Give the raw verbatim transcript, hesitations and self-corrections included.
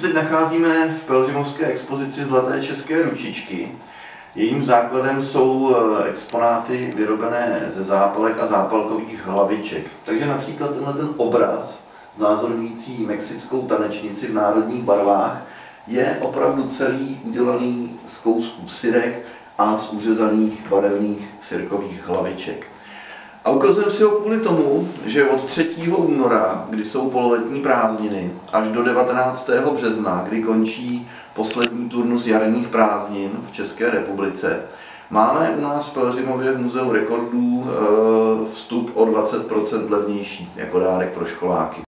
se teď nacházíme v pelhřimovské expozici Zlaté české ručičky. Jejím základem jsou exponáty vyrobené ze zápalek a zápalkových hlaviček. Takže například tenhle ten obraz znázorňující mexickou tanečnici v národních barvách je opravdu celý udělaný z kousků syrek a z uřezaných barevných syrkových hlaviček. A ukazujeme si ho kvůli tomu, že od třetího února, kdy jsou pololetní prázdniny, až do devatenáctého března, kdy končí poslední turnus jarních prázdnin v České republice, máme u nás v Pelhřimově v Muzeu rekordů vstup o dvacet procent levnější jako dárek pro školáky.